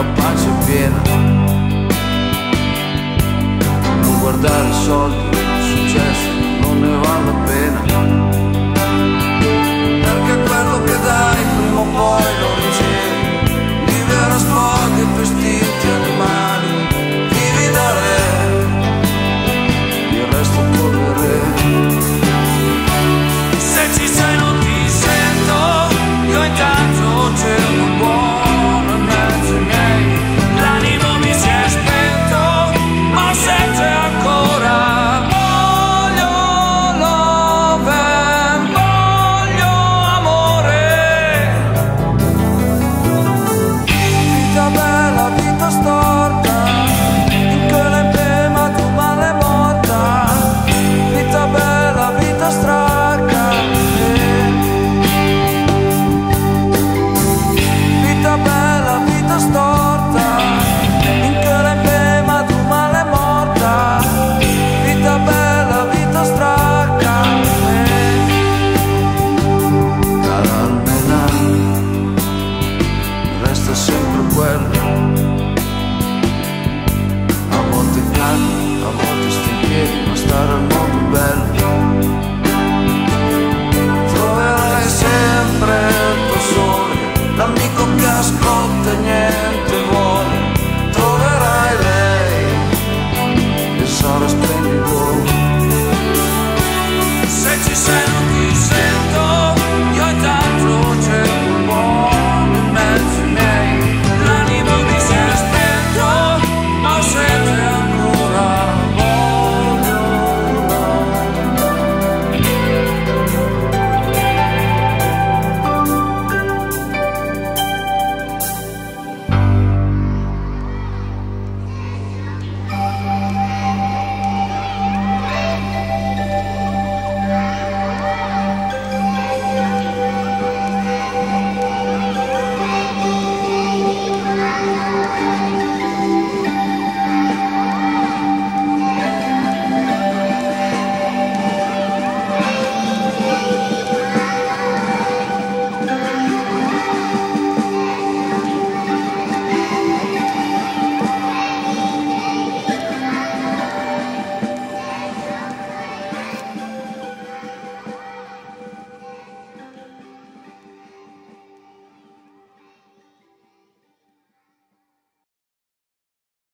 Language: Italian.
la pancia è piena. Non guardare i soldi, il successo non ne vale la pena, perché quello che dai prima o poi lo ricevi. Vivere a sport e vestirti animali, vivi da re, il resto polvere. Se ci sei non ti sento, io intanto cerco il buono in mezzo ai miei. L'animo mi si è spento, ma sente ancora. Voglio love, voglio amore. Vita bella, vita storta, in quella emblema tu male è morta. Vita bella, vita stracca, vita bella, vita storta, in quell'emblema tu male è morta. Vita bella, vita stracca, Carolina, resta sempre quello. A volte cadi, a volte stai in piedi, ma stare al mondo è bello. Troverai sempre il tuo sole, l'amico che ascolta